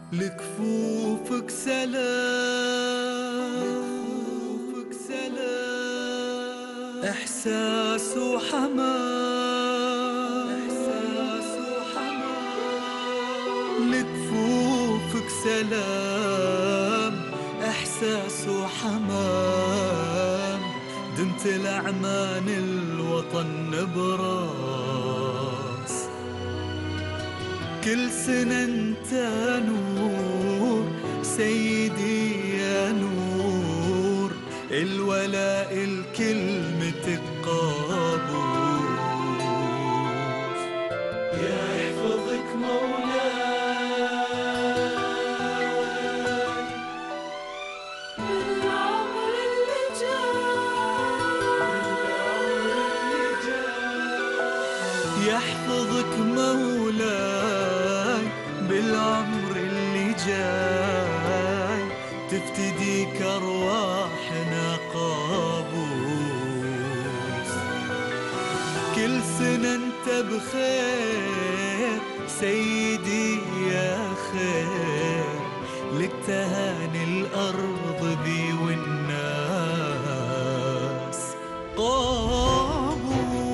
لكفوفك سلام، إحساس وحمام، لكفوفك سلام، إحساس وحمام، دمت الأعمان الوطن نبراس. كل سنة انت نور سيدي يا نور، الولاء الكلمة قابوس. يا يحفظك مولاي بالعمر اللي جاي، يحفظك مولاي بالعمر اللي جاي، تفتديك أرواحنا قابوس. كل سنة انت بخير سيدي يا خير، لك تهاني الأرض بي والناس قابوس.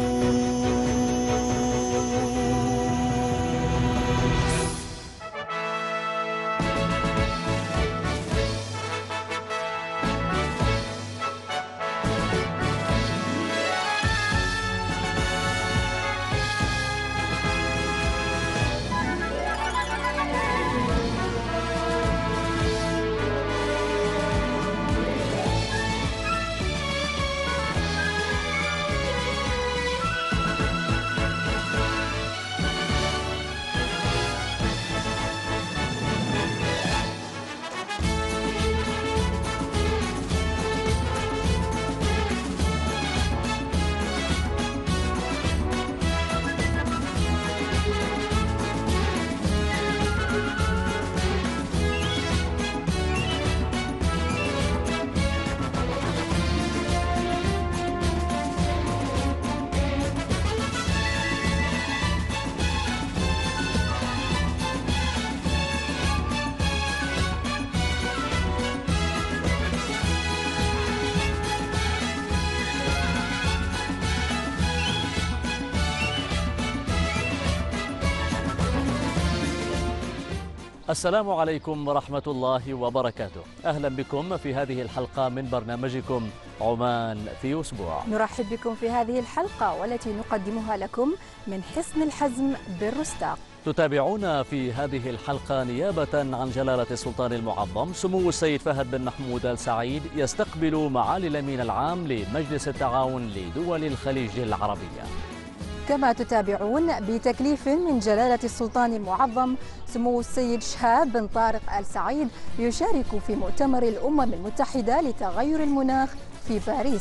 السلام عليكم ورحمة الله وبركاته. أهلا بكم في هذه الحلقة من برنامجكم عمان في أسبوع. نرحب بكم في هذه الحلقة والتي نقدمها لكم من حصن الحزم بالرستاق. تتابعون في هذه الحلقة نيابة عن جلالة السلطان المعظم سمو السيد فهد بن محمود آل سعيد يستقبل معالي الأمين العام لمجلس التعاون لدول الخليج العربية. كما تتابعون بتكليف من جلالة السلطان المعظم سمو السيد شهاب بن طارق آل سعيد يشارك في مؤتمر الأمم المتحدة لتغير المناخ في باريس.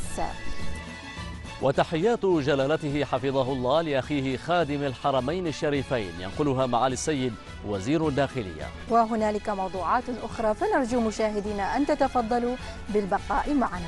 وتحيات جلالته حفظه الله لأخيه خادم الحرمين الشريفين ينقلها معالي السيد وزير الداخلية. وهنالك موضوعات أخرى، فنرجو مشاهدينا أن تتفضلوا بالبقاء معنا.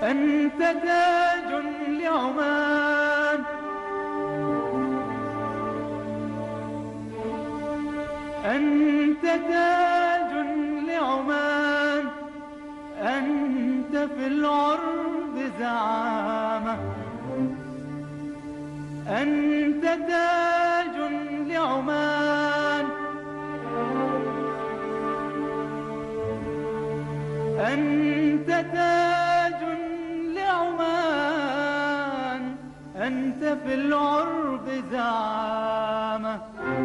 أنت تاج لعمان، أنت تاج لعمان، أنت في العرب زعامة، أنت تاج لعمان، أنت تاج لعمان، أنت في العرب زعامة.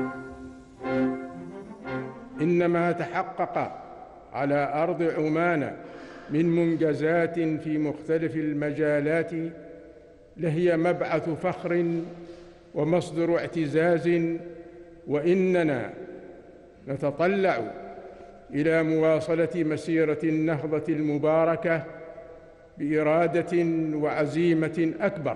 إنما تحقق على أرض عمان من منجزات في مختلف المجالات لهي مبعث فخر ومصدر اعتزاز، وإننا نتطلع إلى مواصلة مسيرة النهضة المباركة بإرادة وعزيمة أكبر،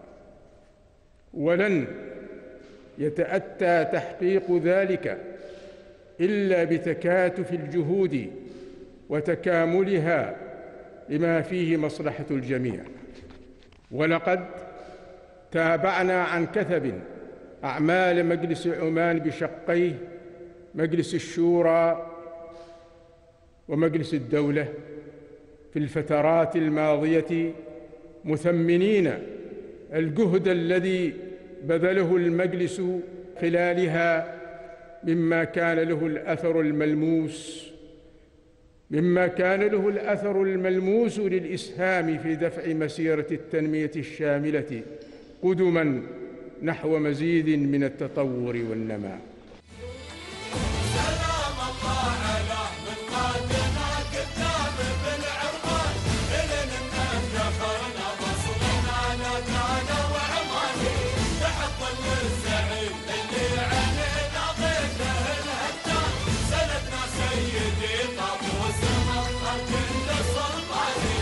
ولن يتأتى تحقيق ذلك إلا بتكاتف الجهود وتكاملها لما فيه مصلحة الجميع. ولقد تابعنا عن كثب أعمال مجلس عمان بشقيه، مجلس الشورى ومجلس الدولة، في الفترات الماضية، مثمنين الجهد الذي بذله المجلس خلالها مما كان له الأثر الملموس للإسهام في دفع مسيرة التنمية الشاملة قدما نحو مزيد من التطور والنماء. سلام الله على من قادنا قدام بالعربان، إلن نفتخرنا بصلنا نتانا وعماني، تحت ظل الزعيم اللي علينا ضيفه الهتان، سندنا سيدي طابوس مطر كل سلطاني.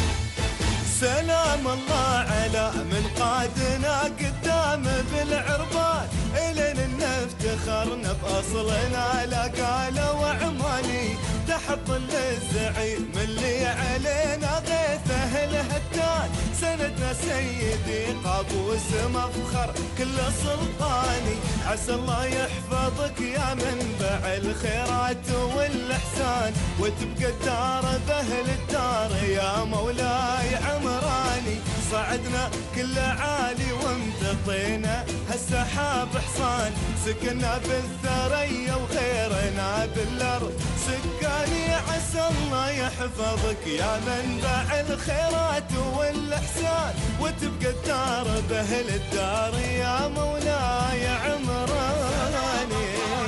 سلام الله على من قادنا قدام بالعربان، إلن نفتخرنا بأصلنا لقالة وعماني، تحت ظل الزعيم اللي علينا غيثه الهتان، سندنا سيدي قابوس مفخر كل سلطاني. عسى الله يحفظك يا منبع الخيرات والإحسان، وتبقى الدار بأهل الدار يا مولاي عمراني. صعدنا كل عالي وامتطينا هالسحاب حصان، سكنا بالثريا وغيرنا بالارض سكاني. عسى الله يحفظك يا منبع الخيرات والاحسان، وتبقى الدار باهل الدار يا مولاي عمراني.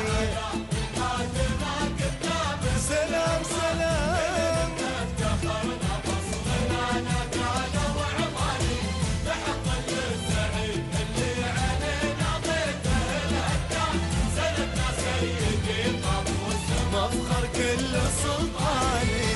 سلام سلام مفخر كل سلطاني.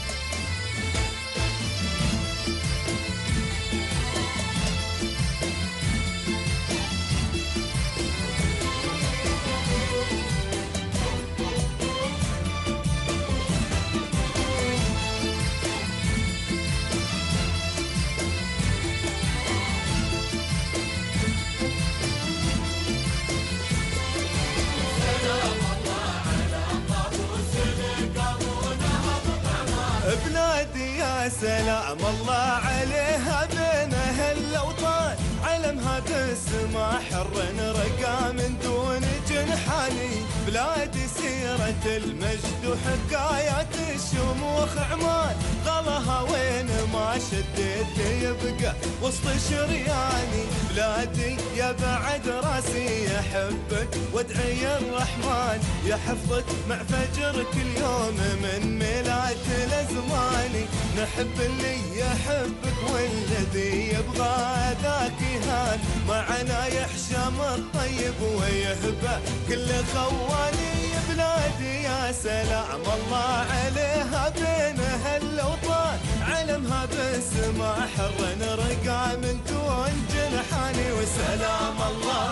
بلادي يا سلام الله عليها بين أهل الأوطان، علمها بالسما حر رقى من دون جنحاني. بلادي سيرة المجد وحكايات الشموخ عمان، غلاها وين ما شديت يبقى وسط شرياني. بلادي يا بعد راسي يحبك وادعي الرحمن، يحفظك مع فجر كل يوم من ميلاد الازماني. نحب اللي يحبك والذي يبغى ذاك يهان، معنا يحشم الطيب ويهبى كل خواني. بلادي يا سلام الله عليها بين أهل الأوطان، علمها بالسما حر رقع من دون جنحاني. وسلام الله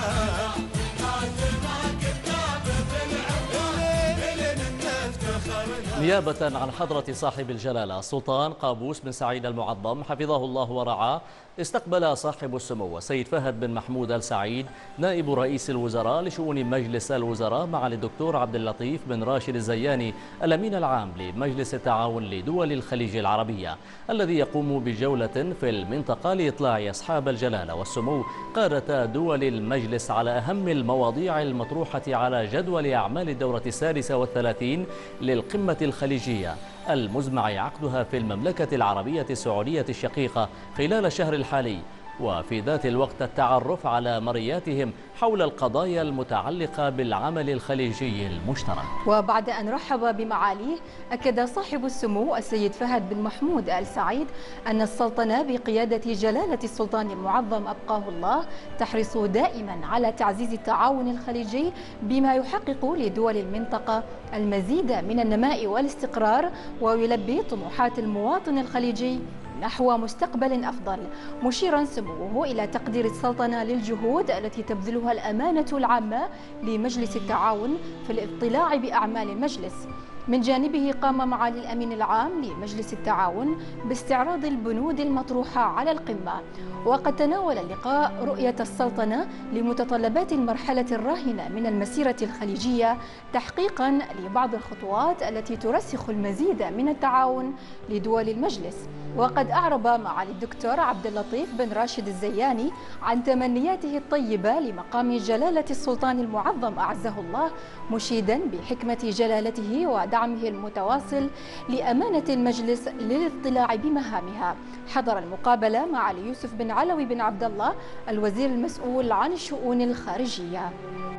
نيابة عن حضرة صاحب الجلالة السلطان قابوس بن سعيد المعظم حفظه الله ورعاه، استقبل صاحب السمو السيد فهد بن محمود آل سعيد نائب رئيس الوزراء لشؤون مجلس الوزراء معالي الدكتور عبد اللطيف بن راشد الزياني الأمين العام لمجلس التعاون لدول الخليج العربية، الذي يقوم بجولة في المنطقة لإطلاع أصحاب الجلالة والسمو قادة دول المجلس على أهم المواضيع المطروحة على جدول أعمال الدورة 36 للقمة الخليجية المزمع عقدها في المملكة العربية السعودية الشقيقة خلال الشهر الحالي، وفي ذات الوقت التعرف على مرياتهم حول القضايا المتعلقة بالعمل الخليجي المشترك. وبعد أن رحب بمعاليه، أكد صاحب السمو السيد فهد بن محمود آل سعيد أن السلطنة بقيادة جلالة السلطان المعظم أبقاه الله تحرص دائما على تعزيز التعاون الخليجي بما يحقق لدول المنطقة المزيد من النماء والاستقرار ويلبي طموحات المواطن الخليجي نحو مستقبل أفضل، مشيرا سموه إلى تقدير السلطنة للجهود التي تبذلها الأمانة العامة لمجلس التعاون في الاطلاع بأعمال المجلس. من جانبه قام معالي الأمين العام لمجلس التعاون باستعراض البنود المطروحة على القمة، وقد تناول اللقاء رؤية السلطنة لمتطلبات المرحلة الراهنة من المسيرة الخليجية تحقيقا لبعض الخطوات التي ترسخ المزيد من التعاون لدول المجلس. وقد أعرب معالي الدكتور عبد اللطيف بن راشد الزياني عن تمنياته الطيبة لمقام جلالة السلطان المعظم أعزه الله، مشيدا بحكمة جلالته ودعمه المتواصل لأمانة المجلس للاطلاع بمهامها. حضر المقابلة معالي يوسف بن علوي بن عبد الله الوزير المسؤول عن الشؤون الخارجية.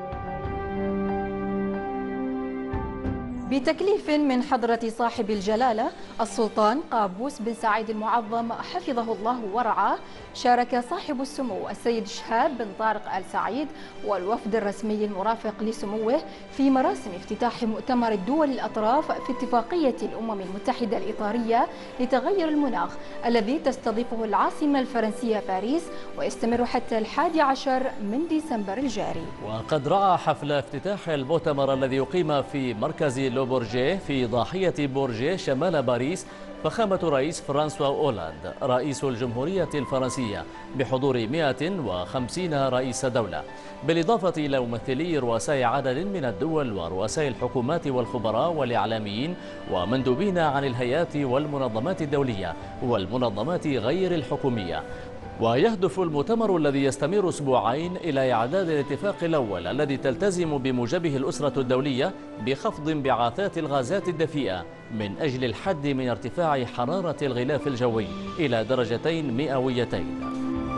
بتكليف من حضرة صاحب الجلالة السلطان قابوس بن سعيد المعظم حفظه الله ورعاه، شارك صاحب السمو السيد شهاب بن طارق آل سعيد والوفد الرسمي المرافق لسموه في مراسم افتتاح مؤتمر الدول الأطراف في اتفاقية الأمم المتحدة الإطارية لتغير المناخ الذي تستضيفه العاصمة الفرنسية باريس، ويستمر حتى 11 من ديسمبر الجاري. وقد رعى حفل افتتاح المؤتمر الذي يقيم في مركز بورجيه في ضاحية بورجيه شمال باريس فخامة رئيس فرانسوا أولاند رئيس الجمهورية الفرنسية بحضور 150 رئيس دولة، بالإضافة إلى ممثلي رؤساء عدد من الدول ورؤساء الحكومات والخبراء والإعلاميين ومندوبين عن الهيئات والمنظمات الدولية والمنظمات غير الحكومية. ويهدف المؤتمر الذي يستمر أسبوعين إلى إعداد الاتفاق الأول الذي تلتزم بموجبه الأسرة الدولية بخفض انبعاثات الغازات الدفيئة من أجل الحد من ارتفاع حرارة الغلاف الجوي إلى 2 درجات مئويتين.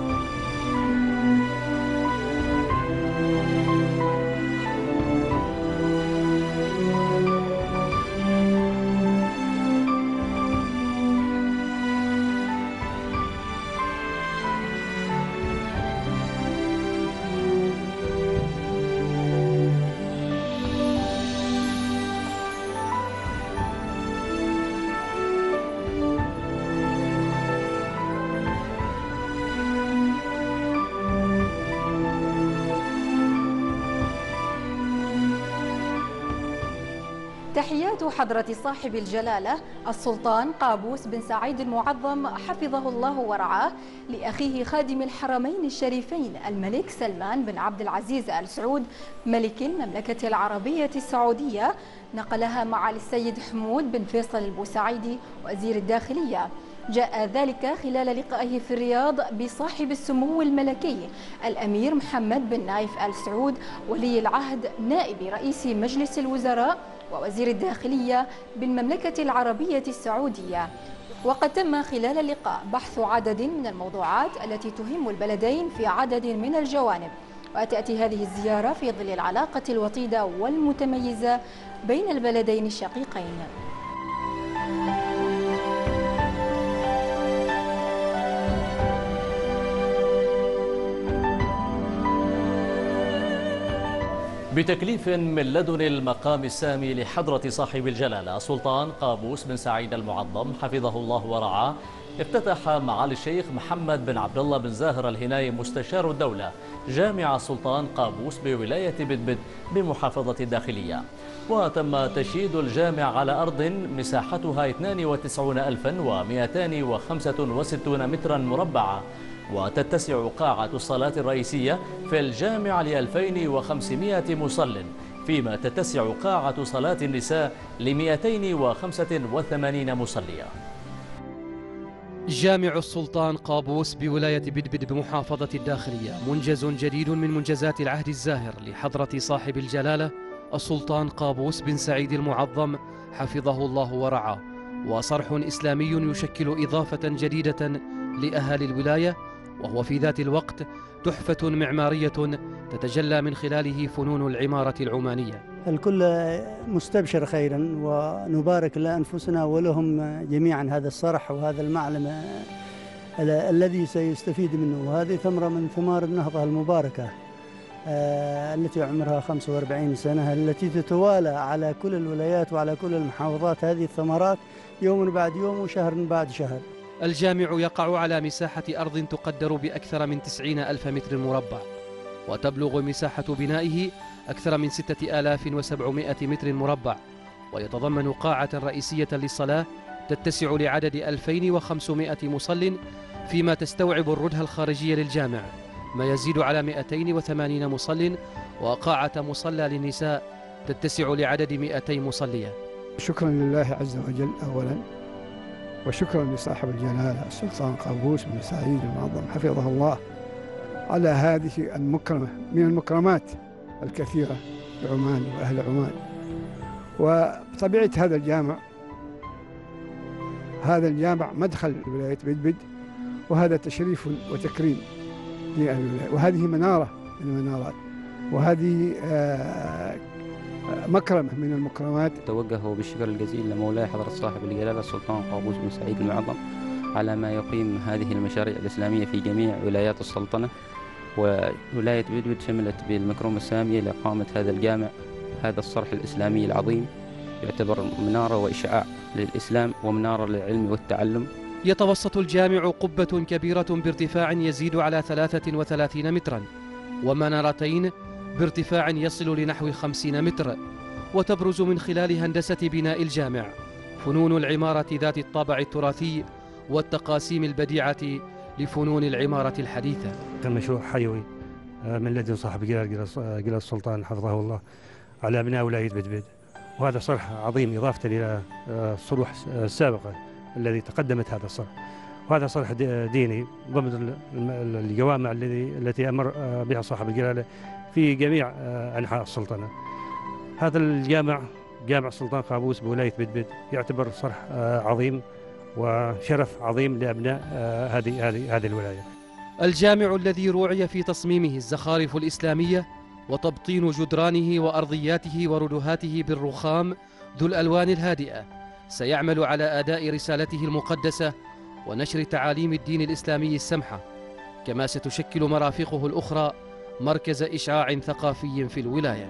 تحيات حضرة صاحب الجلالة السلطان قابوس بن سعيد المعظم حفظه الله ورعاه لأخيه خادم الحرمين الشريفين الملك سلمان بن عبد العزيز آل سعود ملك المملكة العربية السعودية، نقلها معالي السيد حمود بن فيصل البوسعيدي وزير الداخلية. جاء ذلك خلال لقائه في الرياض بصاحب السمو الملكي الأمير محمد بن نايف آل سعود ولي العهد نائب رئيس مجلس الوزراء ووزير الداخلية بالمملكة العربية السعودية. وقد تم خلال اللقاء بحث عدد من الموضوعات التي تهم البلدين في عدد من الجوانب، وتأتي هذه الزيارة في ظل العلاقة الوطيدة والمتميزة بين البلدين الشقيقين. بتكليف من لدن المقام السامي لحضرة صاحب الجلالة السلطان قابوس بن سعيد المعظم حفظه الله ورعاه، افتتح معالي الشيخ محمد بن عبد الله بن زاهر الهناي مستشار الدولة جامع السلطان قابوس بولاية بدبد بمحافظة الداخلية. وتم تشييد الجامع على أرض مساحتها 92,265 مترا مربعا، وتتسع قاعة الصلاة الرئيسية في الجامع ل2500 مصل، فيما تتسع قاعة صلاة النساء ل285 مصلية. جامع السلطان قابوس بولاية بدبد بمحافظة الداخلية منجز جديد من منجزات العهد الزاهر لحضرة صاحب الجلالة السلطان قابوس بن سعيد المعظم حفظه الله ورعاه، وصرح إسلامي يشكل إضافة جديدة لأهالي الولاية، وهو في ذات الوقت تحفة معمارية تتجلى من خلاله فنون العمارة العمانية. الكل مستبشر خيرا، ونبارك لأنفسنا ولهم جميعا هذا الصرح وهذا المعلم الذي سيستفيد منه، وهذه ثمرة من ثمار النهضة المباركة التي عمرها 45 سنة، التي تتوالى على كل الولايات وعلى كل المحافظات هذه الثمرات يوم بعد يوم وشهر بعد شهر. الجامع يقع على مساحة أرض تقدر بأكثر من 90,000 متر مربع، وتبلغ مساحة بنائه أكثر من 6,700 متر مربع، ويتضمن قاعة رئيسية للصلاة تتسع لعدد 2,500 مصل، فيما تستوعب الردهة الخارجية للجامع ما يزيد على 280 مصل، وقاعة مصلى للنساء تتسع لعدد 200 مصلية. شكرا لله عز وجل أولا، وشكرا لصاحب الجلالة السلطان قابوس بن سعيد المعظم حفظه الله على هذه المكرمة من المكرمات الكثيرة لعمان وأهل عمان. وطبيعة هذا الجامع مدخل ولاية بدبد، وهذا تشريف وتكريم لأهل الولاية، وهذه منارة من المنارات، وهذه مكرمة من المكرمات. توجه بالشكر الجزيل لمولاي حضرة صاحب الجلالة السلطان قابوس بن سعيد المعظم على ما يقيم هذه المشاريع الإسلامية في جميع ولايات السلطنة، وولاية بدبد شملت بالمكرمة السامية لإقامة هذا الجامع. هذا الصرح الإسلامي العظيم يعتبر منارة وإشعاع للإسلام ومنارة للعلم والتعلم. يتوسط الجامع قبة كبيرة بارتفاع يزيد على 33 مترا، ومنارتين بارتفاع يصل لنحو 50 متر، وتبرز من خلال هندسة بناء الجامع فنون العمارة ذات الطابع التراثي والتقاسيم البديعة لفنون العمارة الحديثة. كان مشروع حيوي من لدن صاحب جلالة السلطان حفظه الله على أبناء ولاية بدبد، وهذا صرح عظيم إضافة إلى الصروح السابقة الذي تقدمت هذا الصرح، وهذا صرح ديني ضمن الجوامع التي أمر بها صاحب الجلالة في جميع أنحاء السلطنة. هذا الجامع جامع السلطان قابوس بولاية بدبد يعتبر صرح عظيم وشرف عظيم لأبناء هذه الولاية. الجامع الذي روعي في تصميمه الزخارف الإسلامية وتبطين جدرانه وأرضياته وردهاته بالرخام ذو الألوان الهادئة سيعمل على أداء رسالته المقدسة ونشر تعاليم الدين الإسلامي السمحة، كما ستشكل مرافقه الأخرى مركز إشعاع ثقافي في الولاية.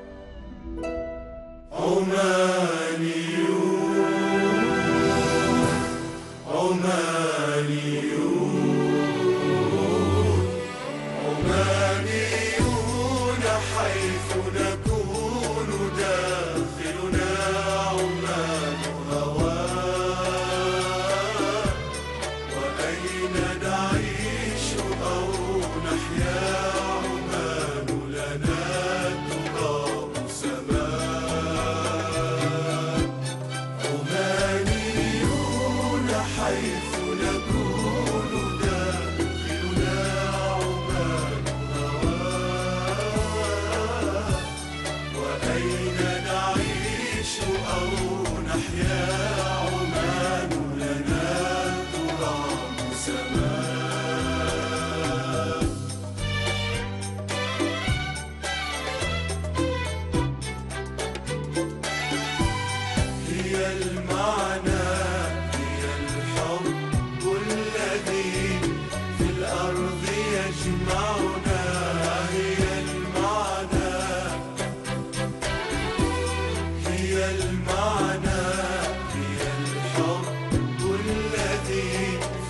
عمانيون حيث نكون داخلنا عمان هواه، وأين نعيش أو نحيا عمان لنا تراب سماء. عمانيون حيث نكون داخلنا عمان هواه، وأين نعيش أو نحيا عمان لنا تراب سماء. هي المعنى، هي الحب الذي في الأرض يجمعنا، هي المعنى، هي المعنى، هي الحب الذي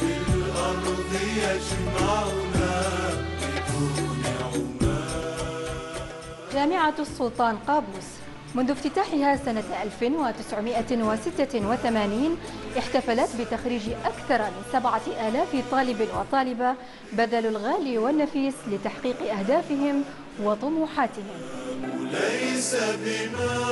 يجمعنا بدون عمان. جامعة السلطان قابوس منذ افتتاحها سنة 1986 احتفلت بتخريج أكثر من 7000 طالب وطالبة بذلوا الغالي والنفيس لتحقيق أهدافهم وطموحاتهم. وليس بنا.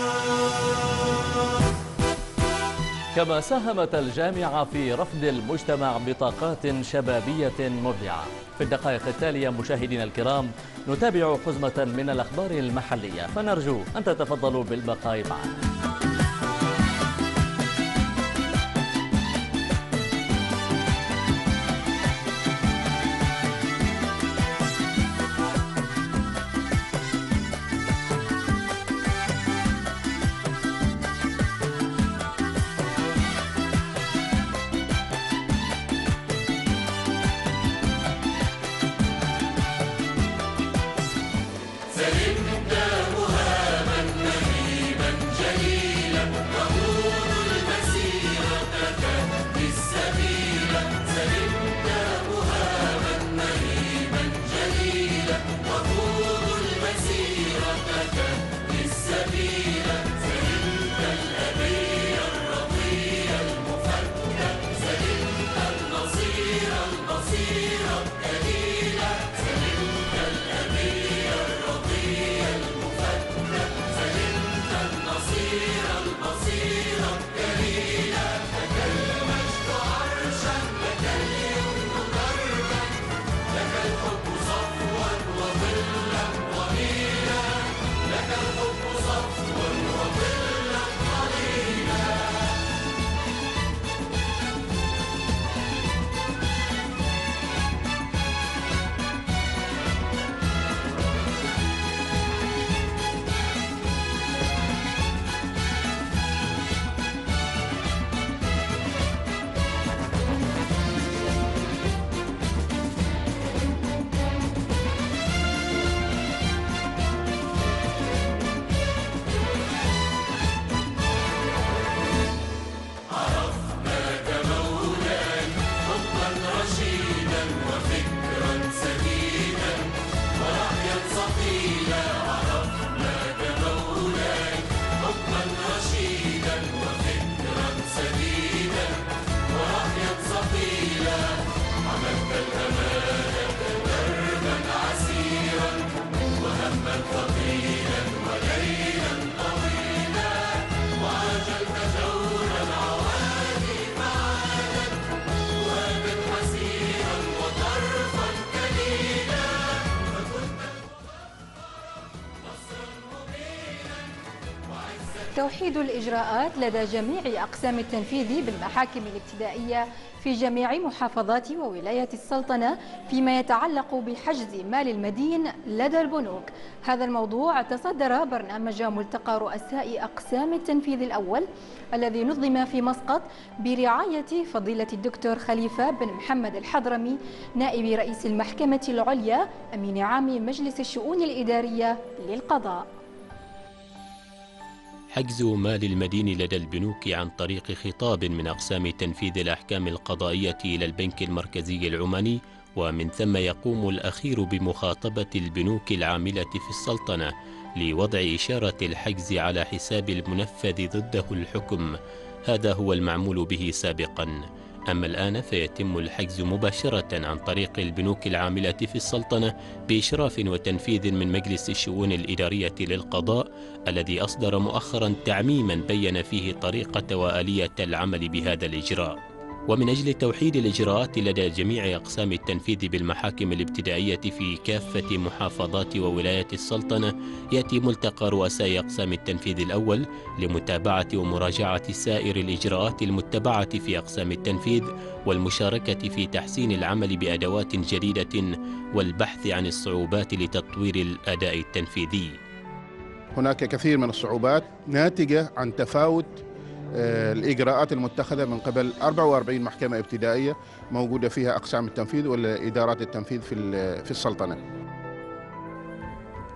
كما ساهمت الجامعة في رفض المجتمع بطاقات شبابية مبدعة. في الدقائق التالية مشاهدينا الكرام نتابع حزمة من الأخبار المحلية، فنرجو أن تتفضلوا بالبقاء معنا. توحيد الإجراءات لدى جميع أقسام التنفيذ بالمحاكم الابتدائية في جميع محافظات وولايات السلطنة فيما يتعلق بحجز مال المدين لدى البنوك. هذا الموضوع تصدر برنامج ملتقى رؤساء أقسام التنفيذ الأول الذي نظم في مسقط برعاية فضيلة الدكتور خليفة بن محمد الحضرمي نائب رئيس المحكمة العليا أمين عام مجلس الشؤون الإدارية للقضاء. حجز مال المدين لدى البنوك عن طريق خطاب من أقسام تنفيذ الأحكام القضائية إلى البنك المركزي العماني، ومن ثم يقوم الأخير بمخاطبة البنوك العاملة في السلطنة لوضع إشارة الحجز على حساب المنفذ ضده الحكم. هذا هو المعمول به سابقا. أما الآن فيتم الحجز مباشرة عن طريق البنوك العاملة في السلطنة بإشراف وتنفيذ من مجلس الشؤون الإدارية للقضاء الذي أصدر مؤخرا تعميما بين فيه طريقة وآلية العمل بهذا الإجراء. ومن أجل توحيد الإجراءات لدى جميع أقسام التنفيذ بالمحاكم الابتدائية في كافة محافظات وولايات السلطنة، يأتي ملتقى رؤساء أقسام التنفيذ الأول لمتابعة ومراجعة سائر الإجراءات المتبعة في أقسام التنفيذ والمشاركة في تحسين العمل بأدوات جديدة والبحث عن الصعوبات لتطوير الأداء التنفيذي. هناك كثير من الصعوبات ناتجة عن تفاوت الإجراءات المتخذة من قبل 44 محكمة ابتدائية موجودة فيها أقسام التنفيذ والإدارات التنفيذ في السلطنة.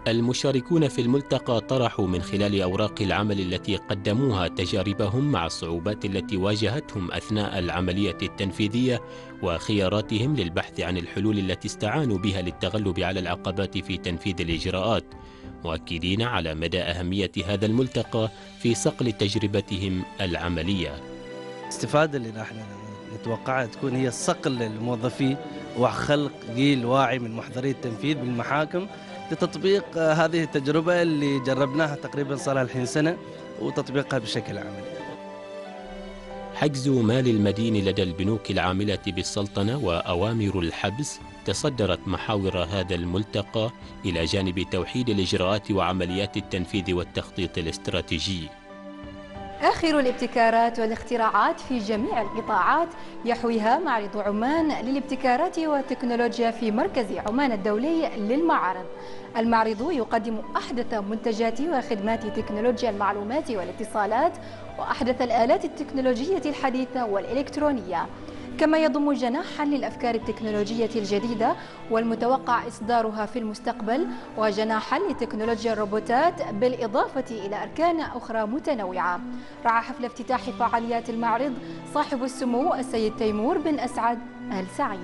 المشاركون في الملتقى طرحوا من خلال أوراق العمل التي قدموها تجاربهم مع الصعوبات التي واجهتهم أثناء العملية التنفيذية وخياراتهم للبحث عن الحلول التي استعانوا بها للتغلب على العقبات في تنفيذ الإجراءات، مؤكدين على مدى أهمية هذا الملتقى في صقل تجربتهم العملية. الاستفادة اللي نحن نتوقعها تكون هي الصقل للموظفين وخلق جيل واعي من محضري التنفيذ بالمحاكم لتطبيق هذه التجربة اللي جربناها تقريبا صار الحين سنة وتطبيقها بشكل عملي. حجز مال المدين لدى البنوك العاملة بالسلطنة وأوامر الحبس تصدرت محاور هذا الملتقى إلى جانب توحيد الإجراءات وعمليات التنفيذ والتخطيط الاستراتيجي. آخر الابتكارات والاختراعات في جميع القطاعات يحويها معرض عمان للابتكارات والتكنولوجيا في مركز عمان الدولي للمعارض. المعرض يقدم أحدث منتجات وخدمات تكنولوجيا المعلومات والاتصالات وأحدث الآلات التكنولوجية الحديثة والإلكترونية، كما يضم جناحا للأفكار التكنولوجية الجديدة والمتوقع إصدارها في المستقبل، وجناحا لتكنولوجيا الروبوتات، بالإضافة إلى أركان أخرى متنوعة. رعى حفل افتتاح فعاليات المعرض صاحب السمو السيد تيمور بن أسعد آل سعيد.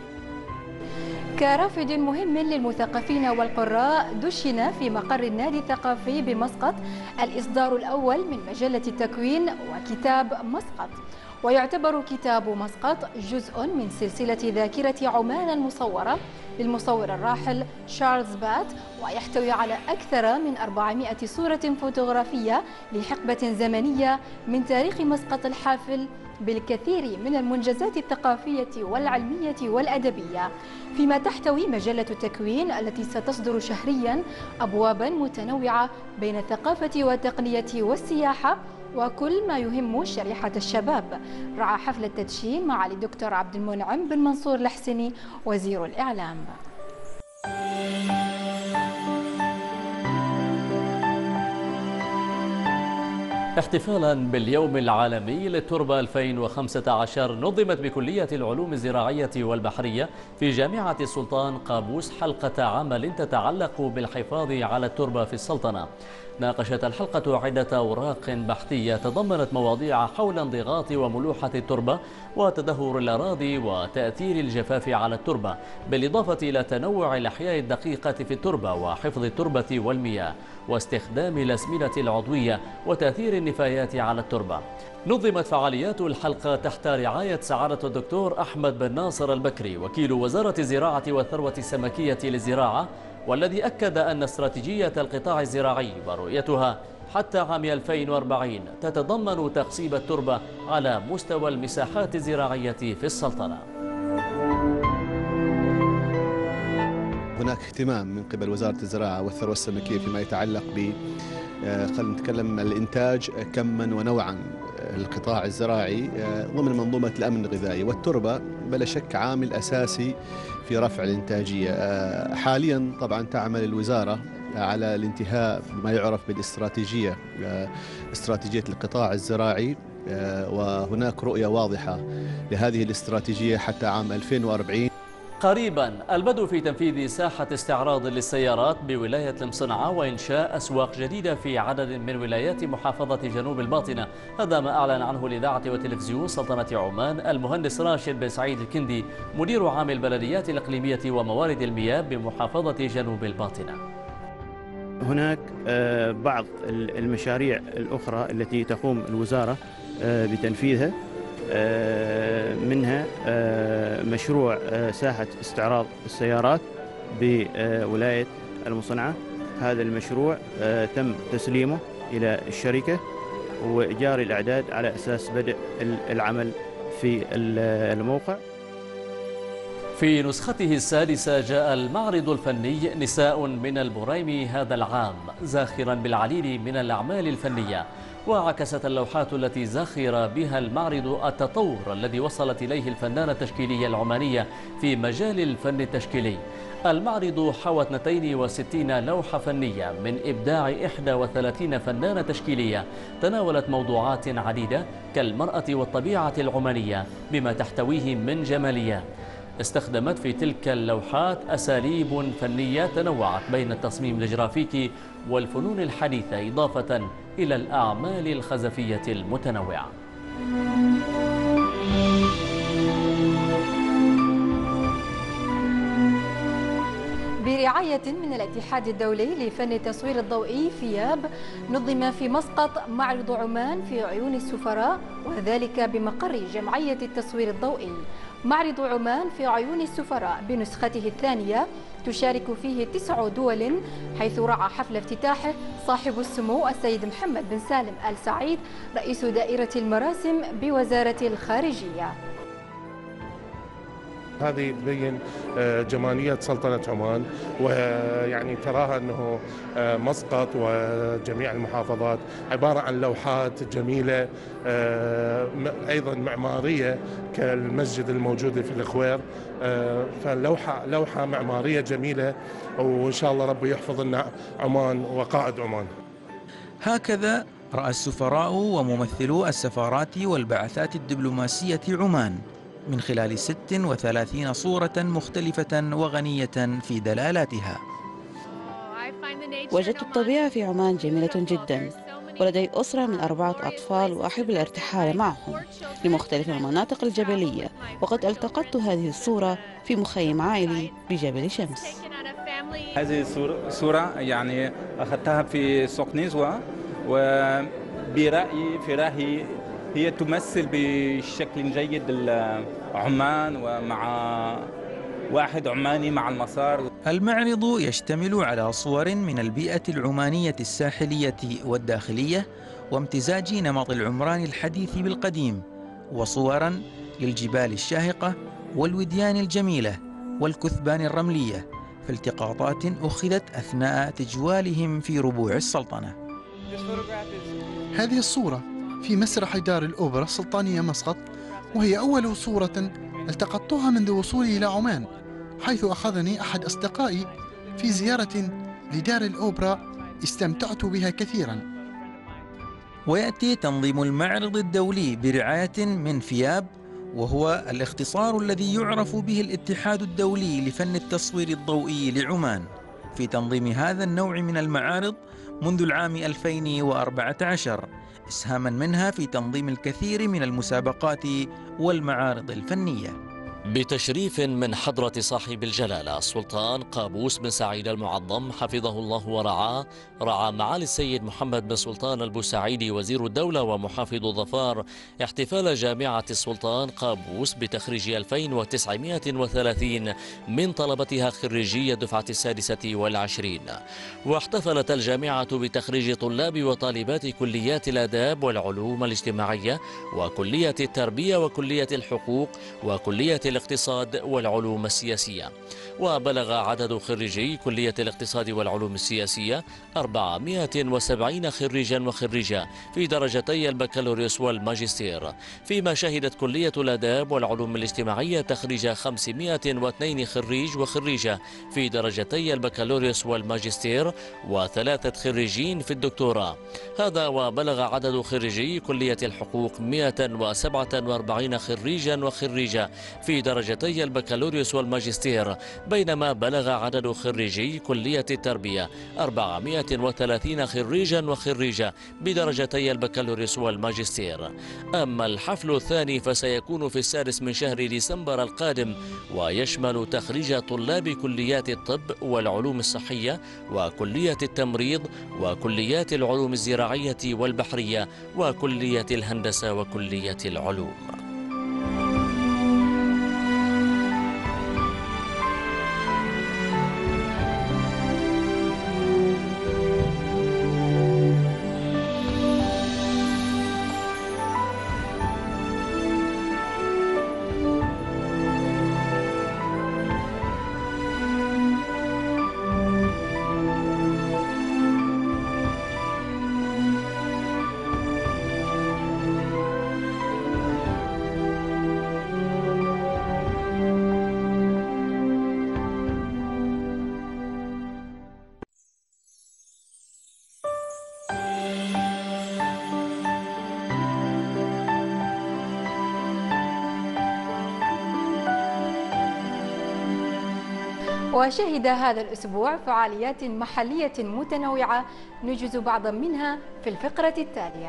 كرافد مهم للمثقفين والقراء دشن في مقر النادي الثقافي بمسقط الإصدار الأول من مجلة التكوين وكتاب مسقط، ويعتبر كتاب مسقط جزء من سلسلة ذاكرة عمان المصورة للمصور الراحل شارلز بات، ويحتوي على أكثر من 400 صورة فوتوغرافية لحقبة زمنية من تاريخ مسقط الحافل بالكثير من المنجزات الثقافية والعلمية والأدبية، فيما تحتوي مجلة التكوين التي ستصدر شهريا أبوابا متنوعة بين الثقافة والتقنية والسياحة وكل ما يهم شريحة الشباب. رعى حفل التدشين معالي الدكتور عبد المنعم بن منصور الحسني وزير الإعلام. احتفالا باليوم العالمي للتربة 2015 نظمت بكلية العلوم الزراعية والبحرية في جامعة السلطان قابوس حلقة عمل تتعلق بالحفاظ على التربة في السلطنة. ناقشت الحلقة عدة أوراق بحثية تضمنت مواضيع حول انضغاط وملوحة التربة وتدهور الأراضي وتأثير الجفاف على التربة، بالإضافة إلى تنوع الأحياء الدقيقة في التربة وحفظ التربة والمياه واستخدام الأسمدة العضوية وتأثير النفايات على التربة. نظمت فعاليات الحلقة تحت رعاية سعادة الدكتور أحمد بن ناصر البكري وكيل وزارة الزراعة والثروة السمكية للزراعة، والذي أكد أن استراتيجية القطاع الزراعي ورؤيتها حتى عام 2040 تتضمن تقسيم التربة على مستوى المساحات الزراعية في السلطنة. هناك اهتمام من قبل وزارة الزراعة والثروة السمكية فيما يتعلق ب خلينا نتكلم الإنتاج كما ونوعا القطاع الزراعي ضمن منظومة الأمن الغذائي، والتربة بلا شك عامل أساسي في رفع الإنتاجية. حاليا طبعا تعمل الوزارة على الانتهاء بما يعرف بالاستراتيجية، استراتيجية القطاع الزراعي، وهناك رؤية واضحة لهذه الاستراتيجية حتى عام 2040. قريبا البدء في تنفيذ ساحة استعراض للسيارات بولاية المصنعة وإنشاء أسواق جديدة في عدد من ولايات محافظة جنوب الباطنة. هذا ما أعلن عنه الإذاعة وتلفزيون سلطنة عمان المهندس راشد بن سعيد الكندي مدير عام البلديات الإقليمية وموارد المياه بمحافظة جنوب الباطنة. هناك بعض المشاريع الأخرى التي تقوم الوزارة بتنفيذها، منها مشروع ساحة استعراض السيارات بولاية المصنعة. هذا المشروع تم تسليمه إلى الشركة وجاري الإعداد على أساس بدء العمل في الموقع. في نسخته السادسة جاء المعرض الفني نساء من البريمي هذا العام زاخرا بالعديد من الأعمال الفنية، وعكست اللوحات التي زخر بها المعرض التطور الذي وصلت إليه الفنانة التشكيلية العمانية في مجال الفن التشكيلي. المعرض حوى 62 لوحة فنية من إبداع 31 فنانة تشكيلية تناولت موضوعات عديدة كالمرأة والطبيعة العمانية بما تحتويه من جماليات. استخدمت في تلك اللوحات أساليب فنية تنوعت بين التصميم الجرافيكي والفنون الحديثة، إضافة إلى الأعمال الخزفية المتنوعة. برعاية من الاتحاد الدولي لفن التصوير الضوئي فياب، نظم في مسقط معرض عمان في عيون السفراء، وذلك بمقر جمعية التصوير الضوئي. معرض عمان في عيون السفراء بنسخته الثانية تشارك فيه 9 دول، حيث رعى حفل افتتاحه صاحب السمو السيد محمد بن سالم آل سعيد رئيس دائرة المراسم بوزارة الخارجية. هذه تبين جمالية سلطنة عمان، ويعني تراها أنه مسقط وجميع المحافظات عبارة عن لوحات جميلة أيضا معمارية كالمسجد الموجود في الخوير، فلوحة معمارية جميلة، وإن شاء الله ربي يحفظ لنا عمان وقائد عمان. هكذا رأى السفراء وممثلو السفارات والبعثات الدبلوماسية عمان من خلال 36 صورة مختلفة وغنية في دلالاتها. وجدت الطبيعة في عمان جميلة جدا، ولدي أسرة من 4 أطفال وأحب الارتحال معهم لمختلف المناطق الجبلية، وقد التقطت هذه الصورة في مخيم عائلي بجبل شمس. هذه الصورة يعني أخذتها في سوق نزوة، وبرأيي هي تمثل بشكل جيد عمان ومع واحد عماني مع المسار. المعرض يشتمل على صور من البيئة العمانية الساحلية والداخلية، وامتزاج نمط العمران الحديث بالقديم، وصورا للجبال الشاهقة والوديان الجميلة والكثبان الرملية، في التقاطات أخذت أثناء تجوالهم في ربوع السلطنة. هذه الصورة في مسرح دار الأوبرا السلطانية مسقط، وهي أول صورة التقطتها منذ وصولي إلى عمان، حيث أخذني أحد أصدقائي في زيارة لدار الأوبرا استمتعت بها كثيرا. ويأتي تنظيم المعرض الدولي برعاية من فياب، وهو الاختصار الذي يعرف به الاتحاد الدولي لفن التصوير الضوئي لعمان، في تنظيم هذا النوع من المعارض منذ العام 2014، إسهاما منها في تنظيم الكثير من المسابقات والمعارض الفنية. بتشريف من حضرة صاحب الجلالة السلطان قابوس بن سعيد المعظم حفظه الله ورعاه، رعى معالي السيد محمد بن سلطان البوسعيدي وزير الدولة ومحافظ ظفار احتفال جامعة السلطان قابوس بتخريج 2930 من طلبتها خريجي الدفعة 26. واحتفلت الجامعة بتخريج طلاب وطالبات كليات الآداب والعلوم الاجتماعية وكلية التربية وكلية الحقوق وكلية الاقتصاد والعلوم السياسية. وبلغ عدد خريجي كلية الاقتصاد والعلوم السياسية 470 خريجا وخريجة في درجتي البكالوريوس والماجستير، فيما شهدت كلية الآداب والعلوم الاجتماعية تخريج 502 خريج وخريجة في درجتي البكالوريوس والماجستير و3 خريجين في الدكتوراه. هذا وبلغ عدد خريجي كلية الحقوق 147 خريجا وخريجة في درجتي البكالوريوس والماجستير، بينما بلغ عدد خريجي كلية التربية 430 خريجا وخريجة بدرجتي البكالوريوس والماجستير. أما الحفل الثاني فسيكون في 6 من شهر ديسمبر القادم، ويشمل تخريج طلاب كليات الطب والعلوم الصحية وكلية التمريض وكليات العلوم الزراعية والبحرية وكلية الهندسة وكلية العلوم. وشهد هذا الأسبوع فعاليات محلية متنوعة نجز بعضا منها في الفقرة التالية.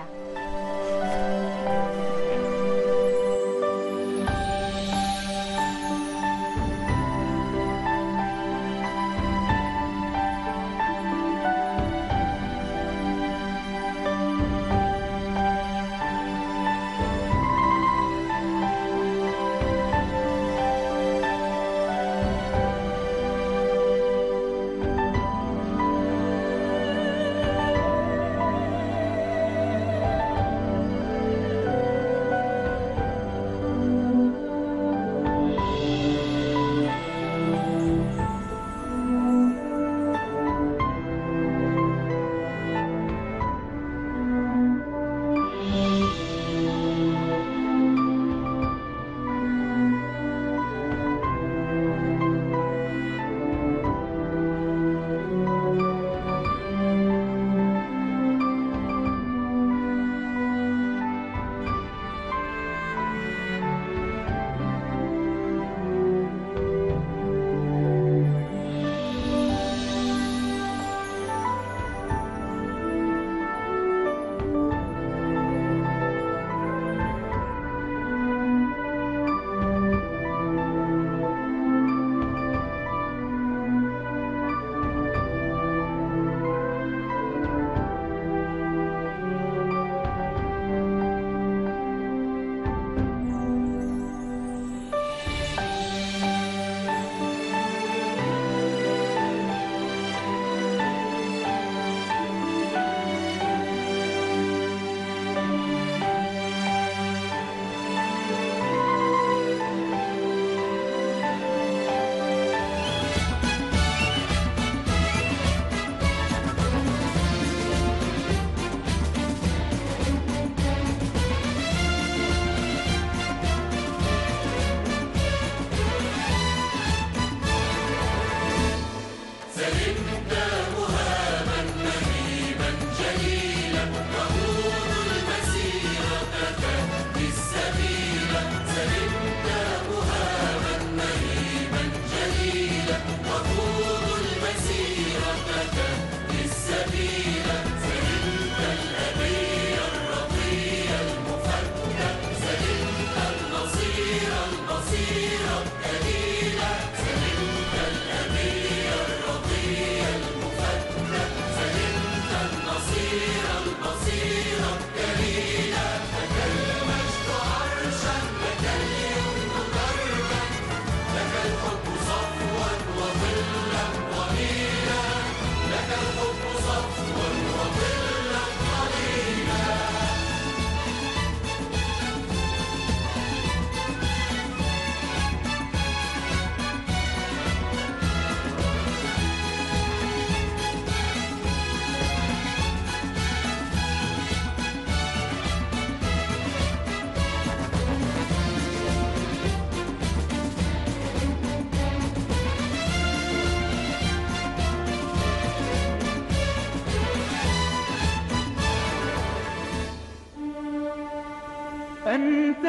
أنت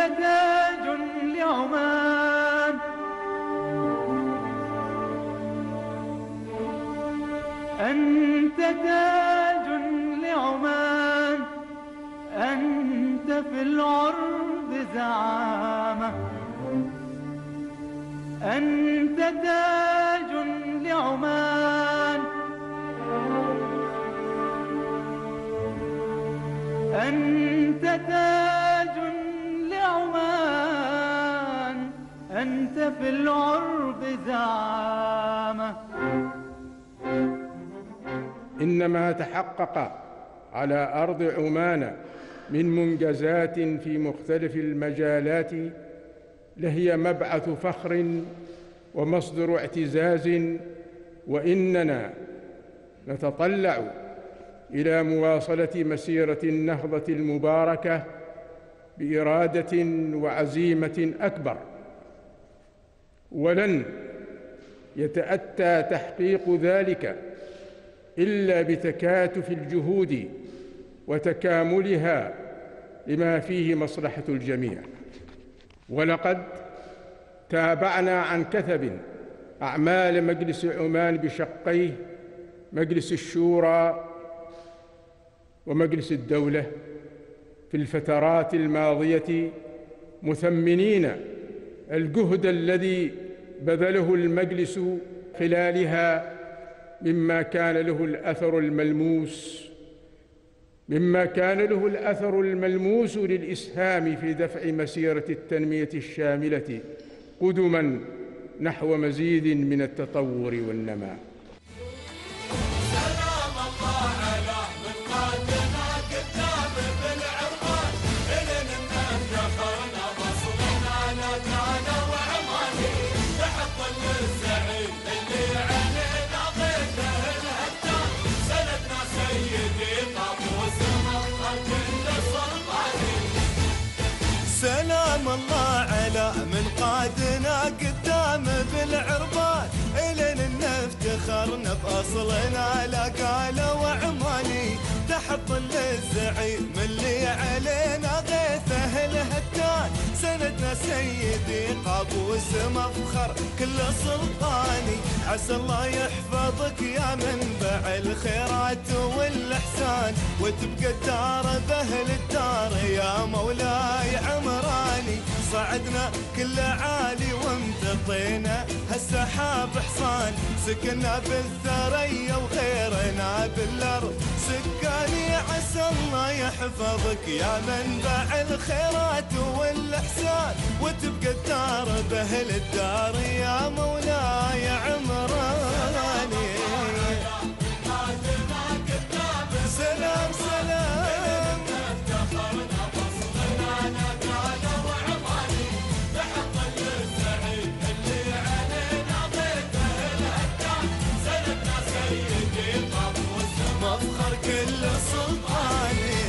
تاج لعمان، أنت تاج لعمان، أنت في العرض زعامة، أنت تاج لعمان، أنت تاج لعمان، أنت في العرض زعامة. إنما تحقق على أرض عمان من منجزات في مختلف المجالات لهي مبعث فخر ومصدر اعتزاز، وإننا نتطلع إلى مواصلة مسيرة النهضة المباركة بإرادة وعزيمة أكبر، ولن يتأتى تحقيق ذلك إلا بتكاتف الجهود وتكاملها لما فيه مصلحة الجميع. ولقد تابعنا عن كثب أعمال مجلس عمان بشقيه مجلس الشورى ومجلس الدولة في الفترات الماضية، مثمنين الجهد الذي بذله المجلس خلالها مما كان له الأثر الملموس للإسهام في دفع مسيرة التنمية الشاملة قدما نحو مزيد من التطور والنماء. سلام الله على من قادنا قدام بالعربان، إلين نفتخرنا بأصلنا لا قالوا وعماني، تحت ظل الزعيم اللي علينا غيثه الهتان، سندنا سيدي قابوس مفخر كل سلطاني، عسى الله يحفظك يا منبع الخيرات والإحسان، وتبقى الدار بأهل الدار يا مولاي عمراني، صعدنا كل عالي وامتطينا هالسحاب حصان، سكننا بالثريا وغيرنا بالارض سكاني، عسى الله يحفظك يا منبع الخيرات والإحسان، وتبقى الدار بأهل الدار يا مولاي عمراني. سلام سلام مفخر كل سلطاني.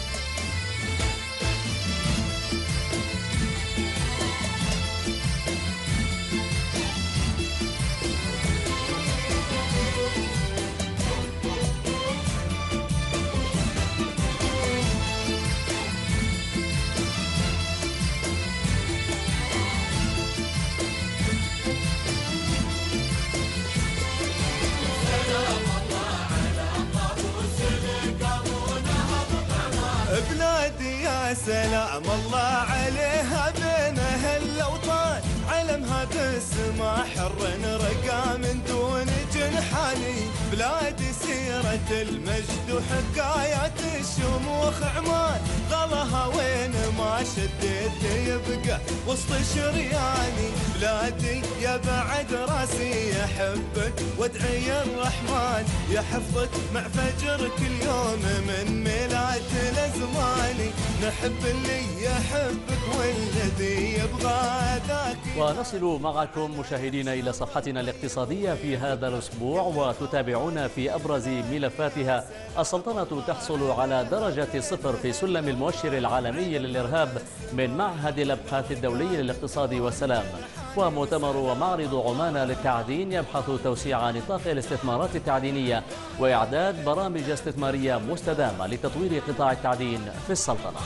بلادي يا سلام الله عليها بين أهل الأوطان، علمها بالسما حر رقى من دون جنحاني، بلادي سيرة المجد وحكايات الشموخ عمان، ظلها وين ما شديت يبقى وسط شرياني، بلادي يا بعد راسي يحبك وادعي الرحمن يحفظك مع فجر كل يوم من ميلاد لزماني، نحب اللي يحبك والذي يبغى ذاك. ونصل معكم مشاهدين إلى صفحتنا الاقتصادية في هذا الأسبوع، وتتابعون في أبرز ملفاتها. السلطنة تحصل على درجة 0 في سلم المؤشر العالمي للإرهاب من معهد الأبحاث الدولي للاقتصاد والسلام. ومؤتمر ومعرض عمان للتعدين يبحث توسيع نطاق الاستثمارات التعدينية وإعداد برامج استثمارية مستدامة لتطوير قطاع التعدين في السلطنة.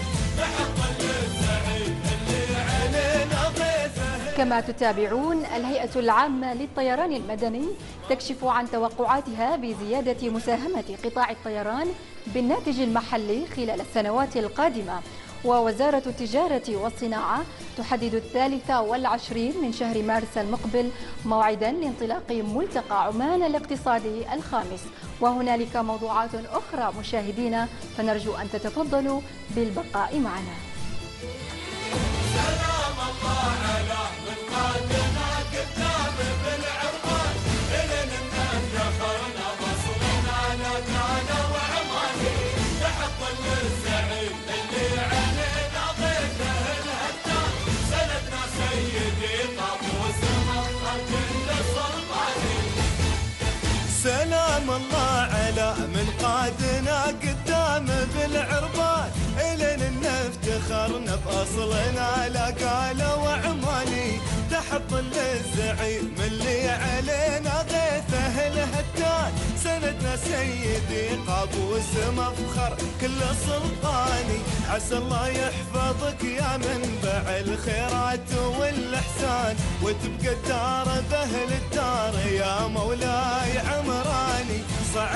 كما تتابعون، الهيئة العامة للطيران المدني تكشف عن توقعاتها بزيادة مساهمة قطاع الطيران بالناتج المحلي خلال السنوات القادمة. ووزارة التجارة والصناعة تحدد 23 من شهر مارس المقبل موعدا لانطلاق ملتقى عمان الاقتصادي الخامس. وهنالك موضوعات أخرى مشاهدينا، فنرجو أن تتفضلوا بالبقاء معنا. سلام الله على من قادنا قدام بالعربان، إلين نفتخرنا بصرنا لكان وعماني، تحت ظل الزعيم اللي علينا غيثه الهتان، سندنا سيدي قابوس مفخر كل سلطاني. سلام الله على من قادنا قدام بالعربان، إلين نفتخرنا بأصلنا لا قالوا وعماني، تحت ظل الزعيم اللي علينا غيثه الهتان، سندنا سيدي قابوس مفخر كل سلطاني، عسى الله يحفظك يا منبع الخيرات والإحسان، وتبقى الدار بأهل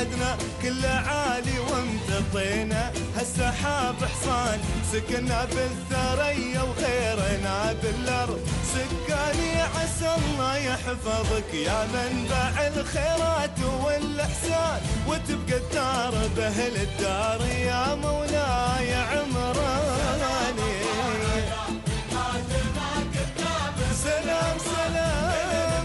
بعدنا كل عالي وامتطينا هالسحاب حصان سكننا بالثريا وغيرنا بالارض سكاني عسى الله يحفظك يا منبع الخيرات والاحسان وتبقى الدار باهل الدار يا مولاي عمراني سلام سلام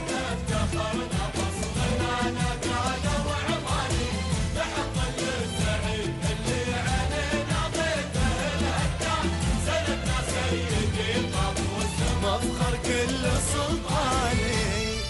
مفخر كل سلطاني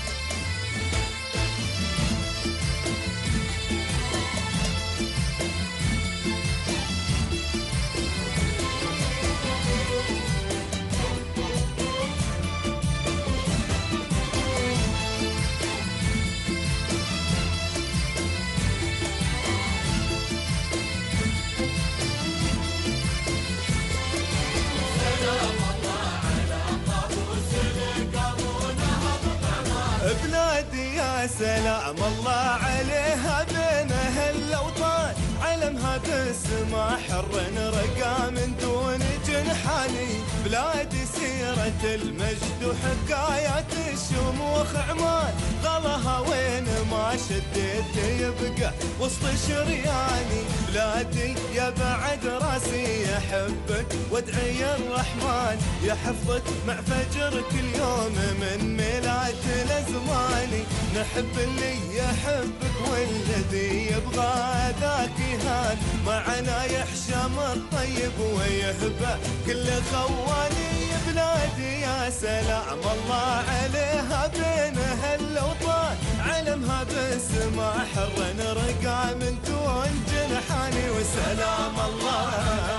بلادي يا سلام الله عليها بين اهل الاوطان علمها بالسما حر رقى من دون جنحاني بلادي سيرة المجد وحكايات الشموخ عمان ظلها وين ما شديت يبقى وسط شرياني بلادي يا بعد راسي يحبك وادعي الرحمن يحفظك مع فجر كل يوم من ميلاد الازماني نحب اللي يحبك والذي يبغى ذاك يهان معنا يحشم الطيب ويهبى كل خواني بلادي يا سلام الله عليها بين هالاوطان علمها بالسما حر رقى من دون جنحاني وسلام الله.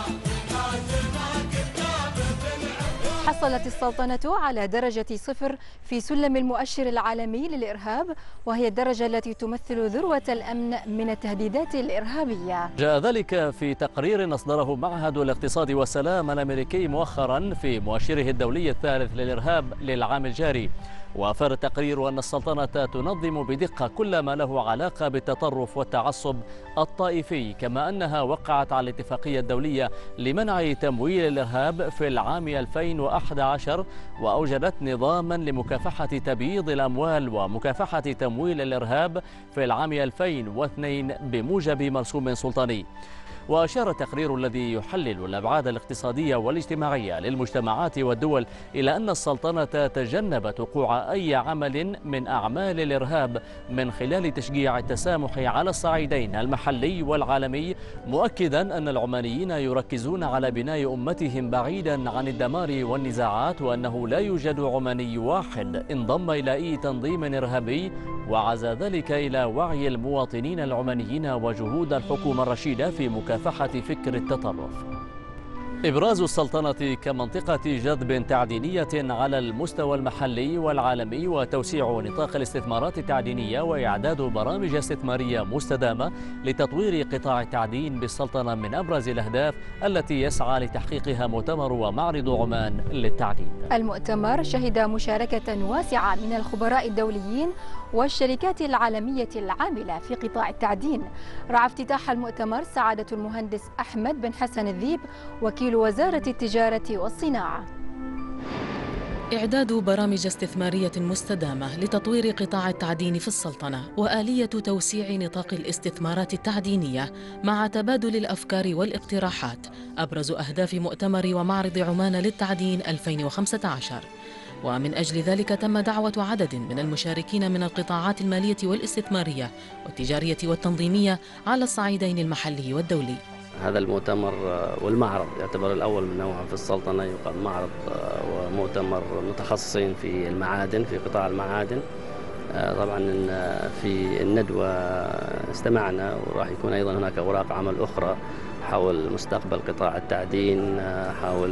حصلت السلطنة على درجة 0 في سلم المؤشر العالمي للإرهاب وهي الدرجة التي تمثل ذروة الأمن من التهديدات الإرهابية. جاء ذلك في تقرير أصدره معهد الاقتصاد والسلام الأمريكي مؤخرا في مؤشره الدولي الثالث للإرهاب للعام الجاري. وأفاد التقرير أن السلطنة تنظم بدقة كل ما له علاقة بالتطرف والتعصب الطائفي كما أنها وقعت على الاتفاقية الدولية لمنع تمويل الإرهاب في العام 2011 وأوجدت نظاما لمكافحة تبييض الأموال ومكافحة تمويل الإرهاب في العام 2002 بموجب مرسوم سلطاني. وأشار التقرير الذي يحلل الأبعاد الاقتصادية والاجتماعية للمجتمعات والدول إلى أن السلطنة تجنبت وقوع أي عمل من أعمال الإرهاب من خلال تشجيع التسامح على الصعيدين المحلي والعالمي مؤكدا أن العمانيين يركزون على بناء أمتهم بعيدا عن الدمار والنزاعات وأنه لا يوجد عماني واحد انضم إلى أي تنظيم إرهابي وعزى ذلك إلى وعي المواطنين العمانيين وجهود الحكومة الرشيدة في مكافحة فكر التطرف. إبراز السلطنة كمنطقة جذب تعدينية على المستوى المحلي والعالمي وتوسيع نطاق الاستثمارات التعدينية وإعداد برامج استثمارية مستدامة لتطوير قطاع التعدين بالسلطنة من أبرز الأهداف التي يسعى لتحقيقها مؤتمر ومعرض عمان للتعدين. المؤتمر شهد مشاركة واسعة من الخبراء الدوليين والشركات العالمية العاملة في قطاع التعدين. رعى افتتاح المؤتمر سعادة المهندس أحمد بن حسن الذيب وكيل وزارة التجارة والصناعة. إعداد برامج استثمارية مستدامة لتطوير قطاع التعدين في السلطنة وآلية توسيع نطاق الاستثمارات التعدينية مع تبادل الأفكار والاقتراحات أبرز أهداف مؤتمر ومعرض عمان للتعدين 2015. ومن أجل ذلك تم دعوة عدد من المشاركين من القطاعات المالية والاستثمارية والتجارية والتنظيمية على الصعيدين المحلي والدولي. هذا المؤتمر والمعرض يعتبر الأول من نوعه في السلطنة، يقام معرض ومؤتمر متخصصين في المعادن في قطاع المعادن. طبعا في الندوة استمعنا وراح يكون أيضا هناك أوراق عمل أخرى حول مستقبل قطاع التعدين، حول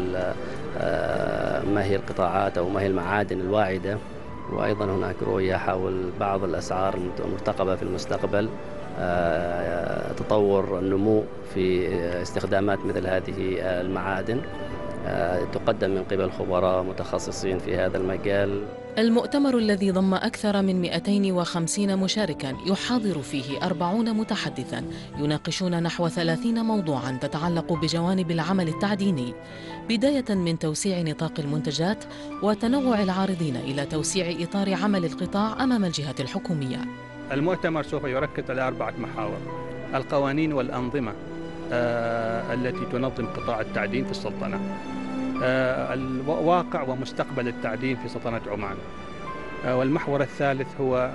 ما هي القطاعات أو ما هي المعادن الواعدة، وأيضا هناك رؤية حول بعض الأسعار المرتقبة في المستقبل، تطور النمو في استخدامات مثل هذه المعادن. تقدم من قبل خبراء متخصصين في هذا المجال. المؤتمر الذي ضم أكثر من 250 مشاركاً يحاضر فيه 40 متحدثاً يناقشون نحو 30 موضوعاً تتعلق بجوانب العمل التعديني، بداية من توسيع نطاق المنتجات وتنوع العارضين إلى توسيع إطار عمل القطاع أمام الجهات الحكومية. المؤتمر سوف يركز على 4 محاور: القوانين والأنظمة التي تنظم قطاع التعدين في السلطنة، الواقع ومستقبل التعدين في سلطنة عمان، والمحور الثالث هو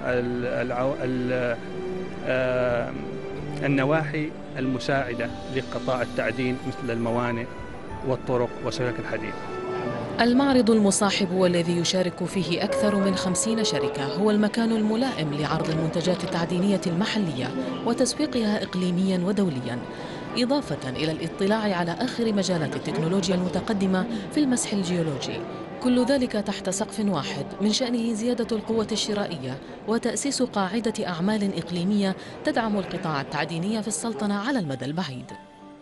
النواحي المساعدة لقطاع التعدين مثل الموانئ والطرق وسكك الحديد. المعرض المصاحب والذي يشارك فيه أكثر من 50 شركة هو المكان الملائم لعرض المنتجات التعدينية المحلية وتسويقها إقليمياً ودولياً، إضافة إلى الاطلاع على آخر مجالات التكنولوجيا المتقدمة في المسح الجيولوجي، كل ذلك تحت سقف واحد من شأنه زيادة القوة الشرائية وتأسيس قاعدة أعمال إقليمية تدعم القطاع التعديني في السلطنة على المدى البعيد.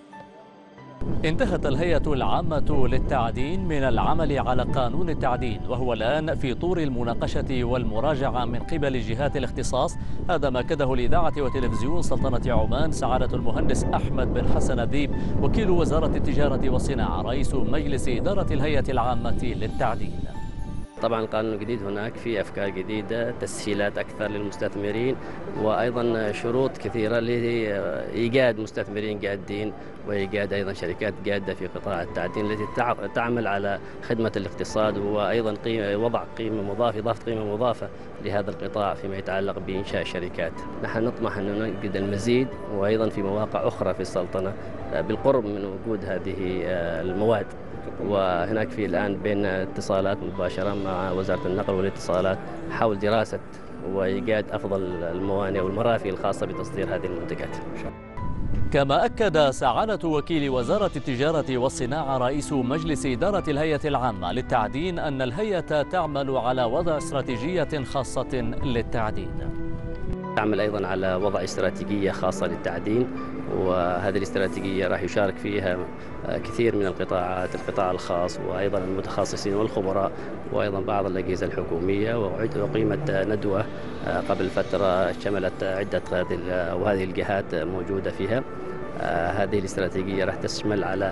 انتهت الهيئة العامة للتعدين من العمل على قانون التعدين، وهو الآن في طور المناقشة والمراجعة من قبل جهات الاختصاص. هذا ما أكده الإذاعة وتلفزيون سلطنة عمان سعادة المهندس أحمد بن حسن الذيب وكيل وزارة التجارة والصناعة رئيس مجلس إدارة الهيئة العامة للتعدين. طبعا القانون الجديد هناك في أفكار جديدة، تسهيلات أكثر للمستثمرين، وأيضا شروط كثيرة لإيجاد مستثمرين جادين وإيجاد أيضا شركات جادة في قطاع التعدين التي تعمل على خدمة الاقتصاد، وأيضا وضع إضافة قيمة مضافة لهذا القطاع فيما يتعلق بإنشاء شركات. نحن نطمح أن نجد المزيد، وأيضا في مواقع أخرى في السلطنة بالقرب من وجود هذه المواد. وهناك في الآن بين اتصالات مباشرة مع وزارة النقل والاتصالات حول دراسة وإيجاد أفضل الموانئ والمرافق الخاصة بتصدير هذه المنتجات. كما أكد سعادة وكيل وزارة التجارة والصناعة رئيس مجلس إدارة الهيئة العامة للتعدين أن الهيئة تعمل على وضع استراتيجية خاصة للتعدين. تعمل أيضا على وضع استراتيجية خاصة للتعدين، وهذه الاستراتيجية راح يشارك فيها كثير من القطاعات، القطاع الخاص وأيضا المتخصصين والخبراء وأيضا بعض الأجهزة الحكومية. وقيمت ندوة قبل فترة شملت عدة هذه الجهات موجودة فيها. هذه الاستراتيجية راح تشمل على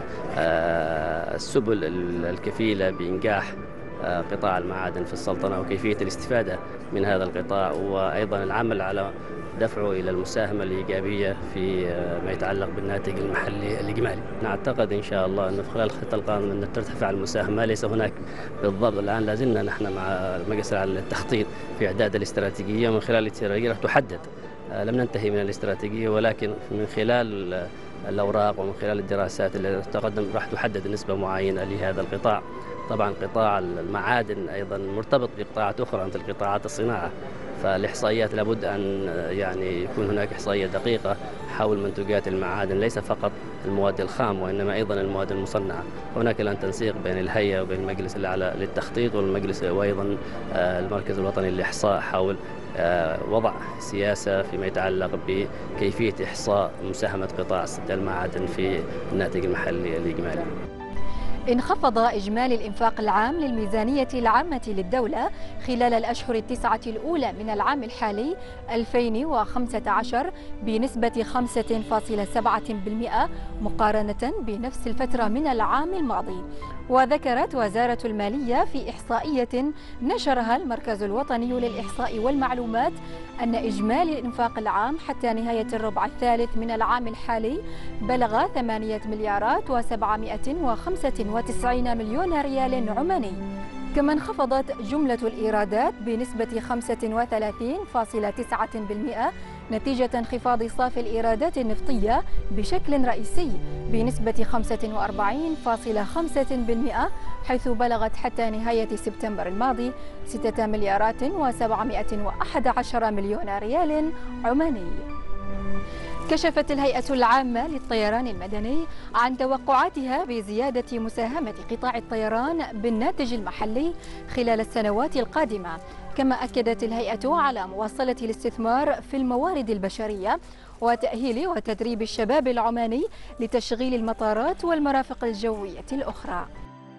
السبل الكفيلة بإنجاح قطاع المعادن في السلطنة وكيفية الاستفادة من هذا القطاع، وأيضا العمل على دفعه إلى المساهمة الإيجابية في ما يتعلق بالناتج المحلي الإجمالي. نعتقد إن شاء الله أن في خلال خطة القانون أن ترتفع المساهمة. ليس هناك بالضبط الآن، لازلنا نحن مع المجلس على التخطيط في إعداد الاستراتيجية، ومن خلال الاستراتيجية راح تحدد. لم ننتهي من الاستراتيجية، ولكن من خلال الأوراق ومن خلال الدراسات اللي تقدم راح تحدد نسبة معينة لهذا القطاع. طبعا قطاع المعادن أيضا مرتبط بقطاعات أخرى مثل قطاعات الصناعة، فالإحصائيات لابد أن يكون هناك إحصائية دقيقة حول منتجات المعادن، ليس فقط المواد الخام وإنما أيضا المواد المصنعة. هناك الآن تنسيق بين الهيئة وبين المجلس الأعلى للتخطيط والمجلس وأيضا المركز الوطني للإحصاء حول وضع سياسة فيما يتعلق بكيفية إحصاء مساهمة قطاع المعادن في الناتج المحلي الإجمالي. انخفض إجمالي الإنفاق العام للميزانية العامة للدولة خلال الأشهر التسعة الأولى من العام الحالي 2015 بنسبة 5.7% مقارنة بنفس الفترة من العام الماضي. وذكرت وزارة المالية في إحصائية نشرها المركز الوطني للإحصاء والمعلومات أن إجمالي الإنفاق العام حتى نهاية الربع الثالث من العام الحالي بلغ 8,795 مليون ريال عماني. كما انخفضت جملة الإيرادات بنسبة 35.9% نتيجة انخفاض صافي الإيرادات النفطية بشكل رئيسي بنسبة 45.5%، حيث بلغت حتى نهاية سبتمبر الماضي 6,711 مليون ريال عماني. كشفت الهيئة العامة للطيران المدني عن توقعاتها بزيادة مساهمة قطاع الطيران بالناتج المحلي خلال السنوات القادمة. كما أكدت الهيئة على مواصلة الاستثمار في الموارد البشرية وتأهيل وتدريب الشباب العماني لتشغيل المطارات والمرافق الجوية الأخرى.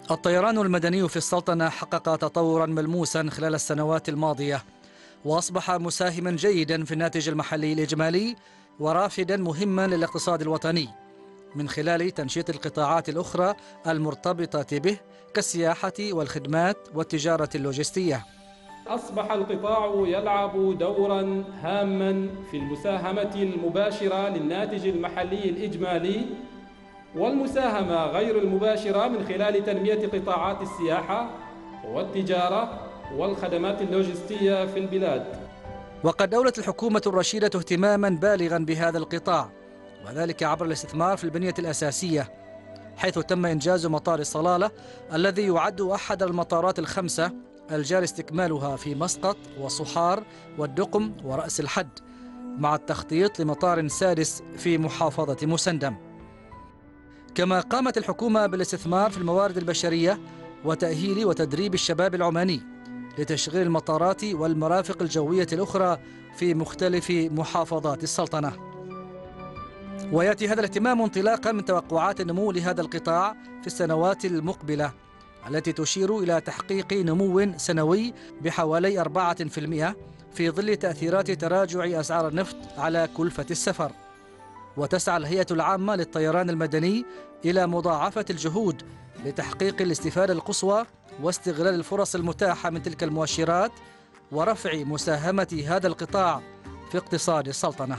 الطيران المدني في السلطنة حقق تطورا ملموسا خلال السنوات الماضية، وأصبح مساهما جيدا في الناتج المحلي الإجمالي ورافدا مهما للاقتصاد الوطني من خلال تنشيط القطاعات الأخرى المرتبطة به كالسياحة والخدمات والتجارة اللوجستية. أصبح القطاع يلعب دورا هاما في المساهمة المباشرة للناتج المحلي الإجمالي والمساهمة غير المباشرة من خلال تنمية قطاعات السياحة والتجارة والخدمات اللوجستية في البلاد. وقد أولت الحكومة الرشيدة اهتماما بالغا بهذا القطاع، وذلك عبر الاستثمار في البنية الأساسية، حيث تم إنجاز مطار صلالة الذي يعد أحد المطارات الخمسة الجاري استكمالها في مسقط وصحار والدقم ورأس الحد، مع التخطيط لمطار سادس في محافظة مسندم. كما قامت الحكومة بالاستثمار في الموارد البشرية وتأهيل وتدريب الشباب العماني لتشغيل المطارات والمرافق الجوية الأخرى في مختلف محافظات السلطنة. ويأتي هذا الاهتمام انطلاقا من توقعات النمو لهذا القطاع في السنوات المقبلة التي تشير إلى تحقيق نمو سنوي بحوالي 4% في ظل تأثيرات تراجع أسعار النفط على كلفة السفر. وتسعى الهيئة العامة للطيران المدني إلى مضاعفة الجهود لتحقيق الاستفادة القصوى واستغلال الفرص المتاحة من تلك المؤشرات ورفع مساهمة هذا القطاع في اقتصاد السلطنة.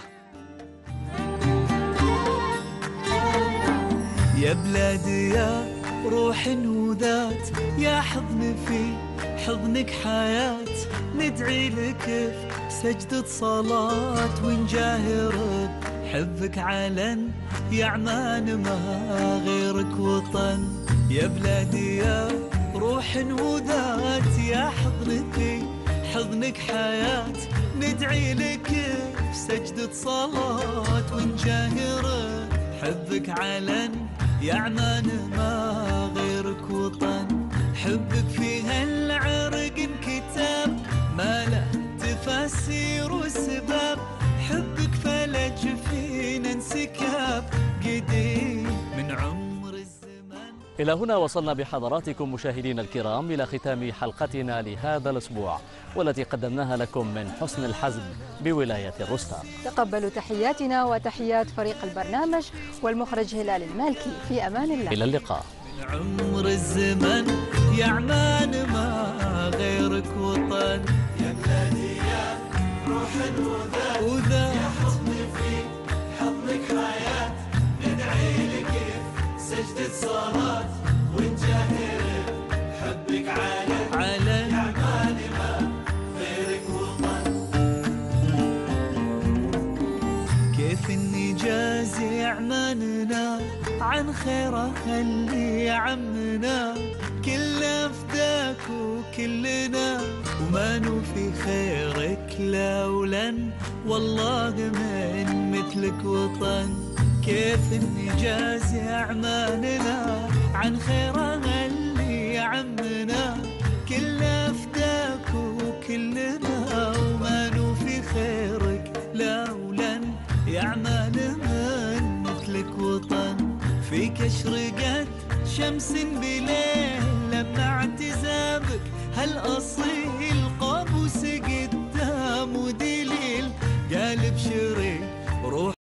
يا بلادي يا روح وذات، يا حضن في حضنك حياة، ندعي لك في سجدة صلاة ونجاهر حبك علن، يا عمان ما غيرك وطن. يا بلادي يا روح وذات، يا حضن في حضنك حياة، ندعي لك في سجدة صلاة ونجاهر حبك علن، يا عمان ما غيرك وطن. حبك في هالعرق انكتاب ما له تفاسير وسباب، حبك فلج فينا انسكاب قديم من عمر الزمان. إلى هنا وصلنا بحضراتكم مشاهدينا الكرام إلى ختام حلقتنا لهذا الأسبوع، والتي قدمناها لكم من حسن الحزم بولاية الرستاق. تقبلوا تحياتنا وتحيات فريق البرنامج والمخرج هلال المالكي. في أمان الله. إلى اللقاء. من عمر الزمن يا عمان ما غيرك وطن. يا بلادي يا روح وذات، يا حضن في حضنك حياة، ندعي لك سجدة صلاة ونجاهر حبك علن، يا عمان ما غيرك وطن. كيف نجازي عماننا عن خيره اللي عمنا، كله فداك وكلنا وما نوفي خيرك لولا، والله من مثلك وطن. كيف نجازي عماننا عن خيره اللي عمنا، كله فداك وكلنا وما نوفي خيرك لولا، يا عمان من مثلك وطن. فيك اشرقت شمس بليل لما اعتزامك هالأصيل،